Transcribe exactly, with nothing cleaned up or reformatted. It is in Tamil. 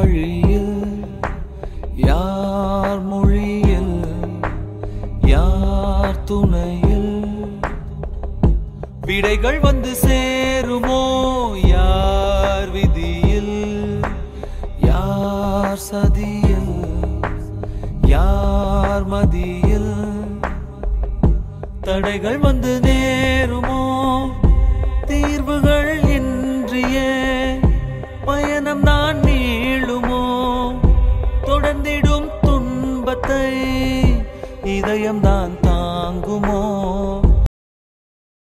வழியில் யார் மொழியில் யார் துணையில் விடைகள் வந்து சேருமோ யார் விதியில் யார் சதியில் யார் மதியில் தடைகள் வந்து நேருமோ தீர்வுகள் இன்றியே பயணம் நான் நீளுமோ தொடர்ந்திடும் துன்பத்தை இதயம் தான்